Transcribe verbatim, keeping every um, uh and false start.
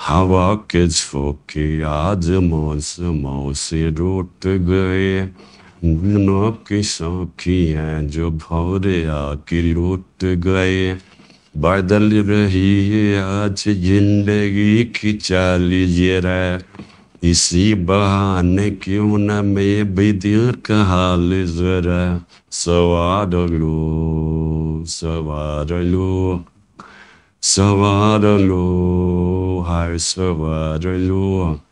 हवा के झोंके आज मौसमों से रूठ गए। दिनों की शौकियाँ जो भौरे आके लूट गए। बदल रही है आज जिंदगी की चाल जरा, इसी बहाने क्यों न मैं भी दिल का हाल जरा सवार लो, सवार लो, सवार लो, हाय सवार लो।